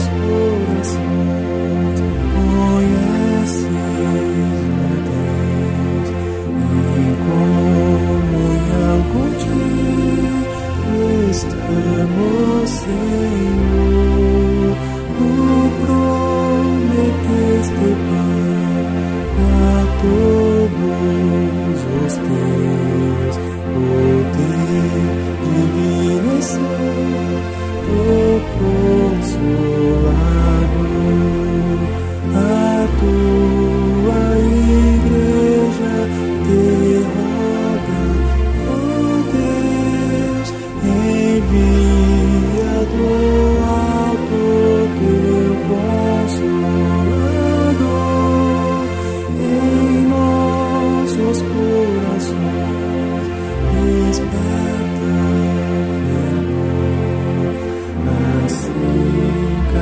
corações conheces a Deus e comunhão contigo estamos, Senhor. Tu prometeste, Pai, a todos os teus poder divino e proporcionado. A tua igreja te roga, ó Deus, envia do alto teu consolador em nossos corações. Desperta, assim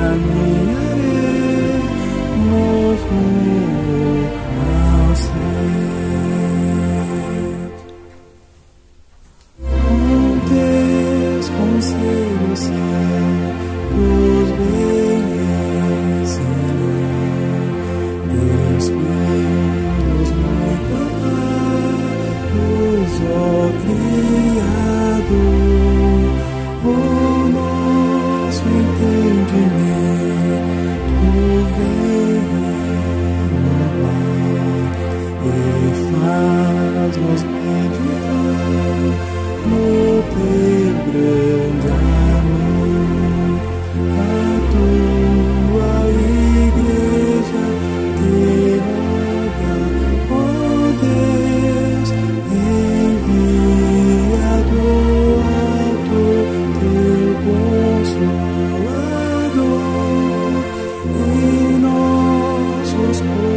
caminharemos rumo ao céu. Com teus conselhos, nos bem ensinar, teus filhos muito amados, ó Criador, o nosso entendimento vem renovar e faz-nos meditar no teu grande amor. A tua igreja te roga, ó Deus, envia do alto teu consolador em nossos corações.